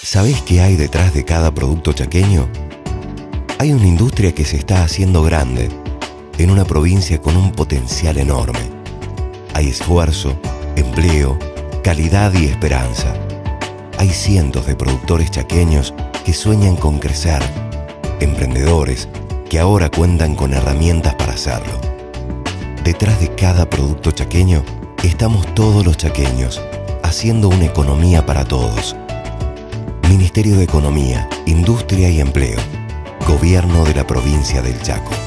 ¿Sabés qué hay detrás de cada producto chaqueño? Hay una industria que se está haciendo grande en una provincia con un potencial enorme. Hay esfuerzo, empleo, calidad y esperanza. Hay cientos de productores chaqueños que sueñan con crecer, emprendedores que ahora cuentan con herramientas para hacerlo. Detrás de cada producto chaqueño estamos todos los chaqueños, haciendo una economía para todos. Ministerio de Economía, Industria y Empleo. Gobierno de la provincia del Chaco.